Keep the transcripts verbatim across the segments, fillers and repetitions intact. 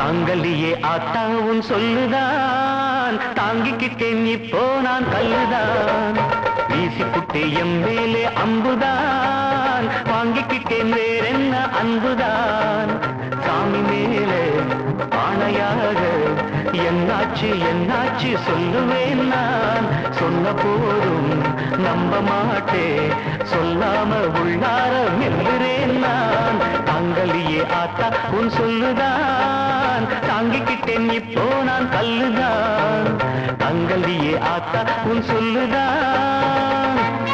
தாங்கலியே ஆத்தா உன் சொல்லுதான் தாங்கிக்கிட்டேன் இப்போ நான் கல்லுதான் வீசிப்புட்டே எம் மேலே அம்புதான் வாங்கிக்கிட்டேன் வேறென்ன அன்புதான் சாமி மேலே ஆணையாக என்னாச்சு என்னாச்சு சொல்லுவேன் நான் சொன்ன போதும் நம்ப மாட்டே சொல்லாம உள்ளார மெல்லுறேன் நான் தாங்கலியே ஆத்தா உன் சொல்லுதான் தாங்கிக்கிட்டேன் இப்போ நான் கல்லுதான் தாங்கலியே ஆத்தா உன் சொல்லுதான்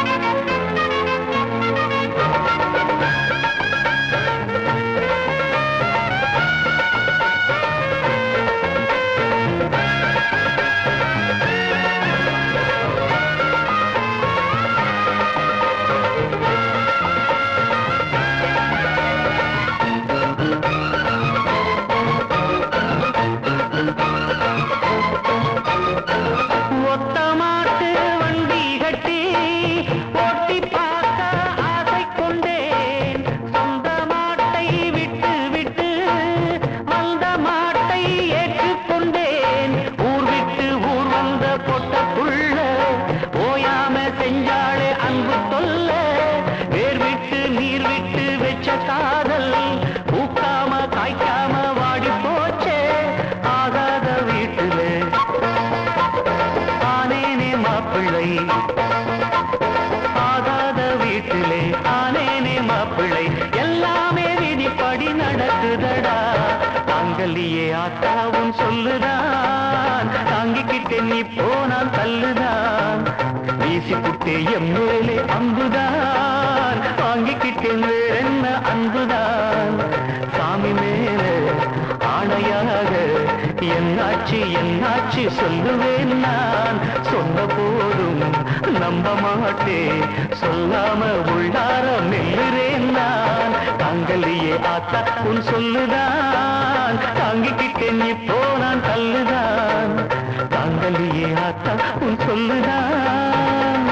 ஆகாத வீட்டிலே ஆனேனே மாப்பிள்ளை எல்லாமே விதிப்படி நடக்குதடா தாங்கலியே ஆத்தாவும் சொல்லுதான் தாங்கிக்கிட்டேன் இப்போ நான் தள்ளுதான் வீசிப்புட்டே எம் மேலே அம்புதான் வாங்கிக்கிட்டேன் வேறென்ன அன்புதான் சாமி மேலே ஆணையாக என்னாச்சு என்னாச்சு சொல்லுவேன் நான் சொன்ன போதும் நம்ப மாட்டே சொல்லாம உள்ளார மெல்லுறேன் நான் தாங்கலியே ஆத்தா உன் சொல்லுதான் தாங்கிக்கிட்டேன் இப்போ நான் தள்ளுதான் தாங்கலியே ஆத்தா உன் சொல்லுதான்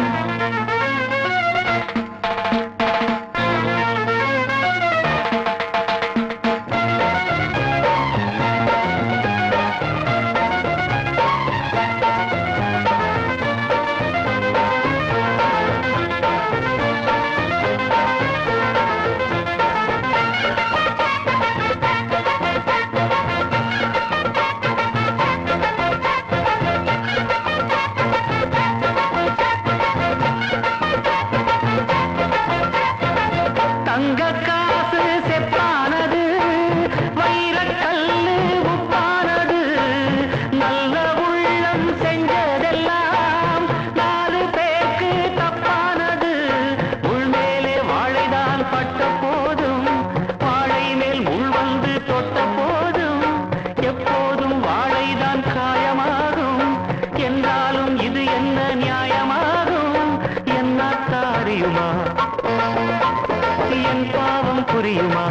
என் பாவம் புரியுமா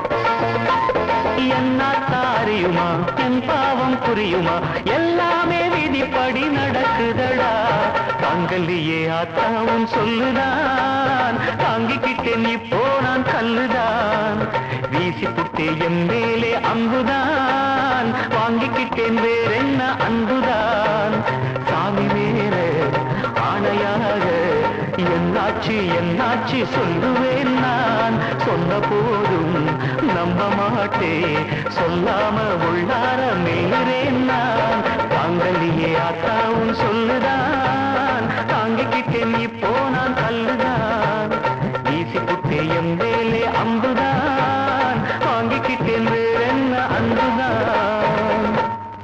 என்னாத்தாரியுமா என் பாவம் புரியுமா எல்லாமே விதிப்படி நடக்குதடா தாங்கலியே ஆத்தாவும் சொல்லுதான் தாங்கிக்கிட்டேன் இப்போ நான் கல்லுதான் வீசிப்புட்டே என் மேலே அம்புதான் வாங்கிக்கிட்டேன் வேறென்ன அன்புதான் சாமி மேலே ஆணையாக என்னாச்சு என்னாச்சு சொல்லுவேன் நான் சொன்ன போதும் நம்ப மாட்டே சொல்லாம உள்ளார மேறேன் நான் தாங்கலியே ஆத்தாவும் சொல்லுதான் தாங்கிக்கிட்டேன் இப்போ நான் கல்லுதான் வீசிப்புட்டே எம் மேலே அம்புதான்